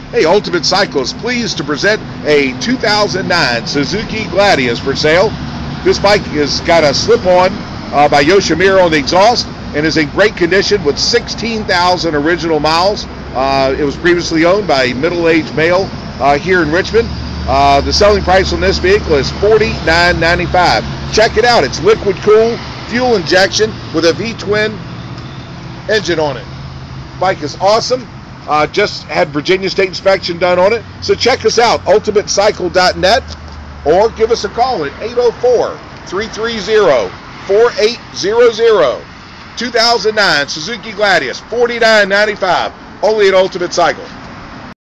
Hey, Ultimate Cycle is pleased to present a 2009 Suzuki Gladius for sale. This bike has got a slip-on by Yoshimura on the exhaust and is in great condition with 16,000 original miles. It was previously owned by a middle-aged male here in Richmond. The selling price on this vehicle is $49.95. Check it out. It's liquid cool fuel injection with a V-twin engine on it. Bike is awesome. Just had Virginia State inspection done on it. So check us out, ultimatecycle.net, or give us a call at 804-330-4800. 2009 Suzuki Gladius, $49.95, only at Ultimate Cycle.